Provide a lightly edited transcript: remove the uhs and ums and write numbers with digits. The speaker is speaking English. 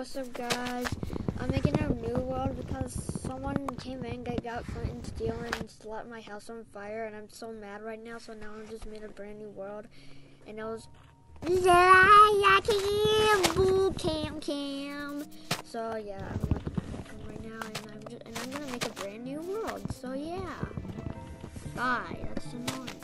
what's up guys? I'm making a new world because someone came in, got Clinton stealing and set my house on fire, and I'm so mad right now, so now I just made a brand new world, and it was cam. So yeah, I'm like right now, and I'm gonna make a brand new world. So yeah, bye. That's annoying.